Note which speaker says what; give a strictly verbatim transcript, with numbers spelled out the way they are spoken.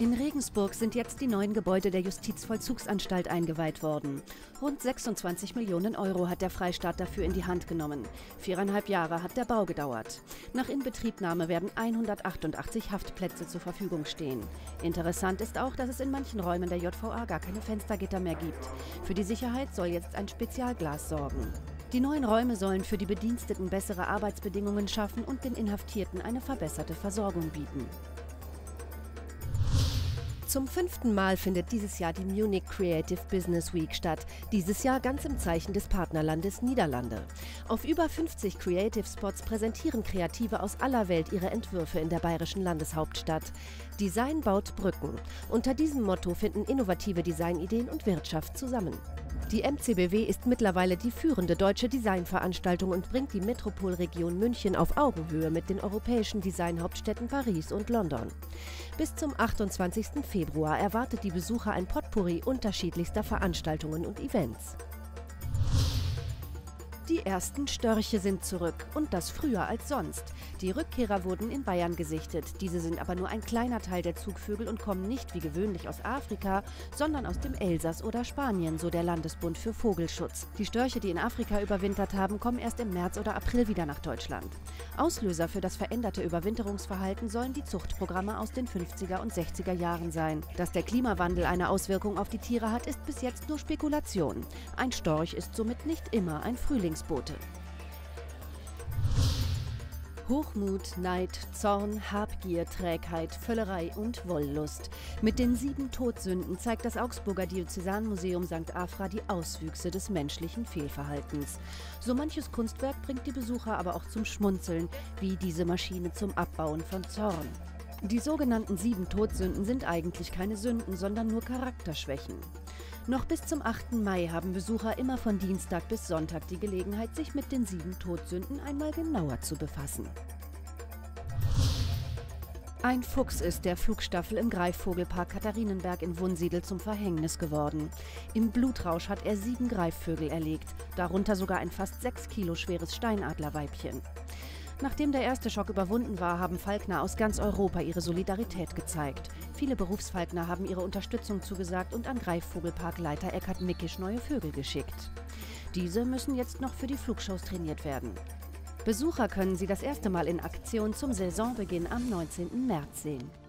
Speaker 1: In Regensburg sind jetzt die neuen Gebäude der Justizvollzugsanstalt eingeweiht worden. Rund sechsundzwanzig Millionen Euro hat der Freistaat dafür in die Hand genommen. Viereinhalb Jahre hat der Bau gedauert. Nach Inbetriebnahme werden hundertachtundachtzig Haftplätze zur Verfügung stehen. Interessant ist auch, dass es in manchen Räumen der J V A gar keine Fenstergitter mehr gibt. Für die Sicherheit soll jetzt ein Spezialglas sorgen. Die neuen Räume sollen für die Bediensteten bessere Arbeitsbedingungen schaffen und den Inhaftierten eine verbesserte Versorgung bieten. Zum fünften Mal findet dieses Jahr die Munich Creative Business Week statt. Dieses Jahr ganz im Zeichen des Partnerlandes Niederlande. Auf über fünfzig Creative Spots präsentieren Kreative aus aller Welt ihre Entwürfe in der bayerischen Landeshauptstadt. Design baut Brücken. Unter diesem Motto finden innovative Designideen und Wirtschaft zusammen. Die M C B W ist mittlerweile die führende deutsche Designveranstaltung und bringt die Metropolregion München auf Augenhöhe mit den europäischen Designhauptstädten Paris und London. Bis zum achtundzwanzigsten Februar erwartet die Besucher ein Potpourri unterschiedlichster Veranstaltungen und Events. Die ersten Störche sind zurück und das früher als sonst. Die Rückkehrer wurden in Bayern gesichtet. Diese sind aber nur ein kleiner Teil der Zugvögel und kommen nicht wie gewöhnlich aus Afrika, sondern aus dem Elsass oder Spanien, so der Landesbund für Vogelschutz. Die Störche, die in Afrika überwintert haben, kommen erst im März oder April wieder nach Deutschland. Auslöser für das veränderte Überwinterungsverhalten sollen die Zuchtprogramme aus den fünfziger und sechziger Jahren sein. Dass der Klimawandel eine Auswirkung auf die Tiere hat, ist bis jetzt nur Spekulation. Ein Storch ist somit nicht immer ein Frühlingsbote. Hochmut, Neid, Zorn, Habgier, Trägheit, Völlerei und Wollust. Mit den sieben Todsünden zeigt das Augsburger Diözesanmuseum Sankt Afra die Auswüchse des menschlichen Fehlverhaltens. So manches Kunstwerk bringt die Besucher aber auch zum Schmunzeln, wie diese Maschine zum Abbauen von Zorn. Die sogenannten sieben Todsünden sind eigentlich keine Sünden, sondern nur Charakterschwächen. Noch bis zum achten Mai haben Besucher immer von Dienstag bis Sonntag die Gelegenheit, sich mit den sieben Todsünden einmal genauer zu befassen. Ein Fuchs ist der Flugstaffel im Greifvogelpark Katharinenberg in Wunsiedel zum Verhängnis geworden. Im Blutrausch hat er sieben Greifvögel erlegt, darunter sogar ein fast sechs Kilo schweres Steinadlerweibchen. Nachdem der erste Schock überwunden war, haben Falkner aus ganz Europa ihre Solidarität gezeigt. Viele Berufsfalkner haben ihre Unterstützung zugesagt und an Greifvogelparkleiter Eckhard Mickisch neue Vögel geschickt. Diese müssen jetzt noch für die Flugshows trainiert werden. Besucher können sie das erste Mal in Aktion zum Saisonbeginn am neunzehnten März sehen.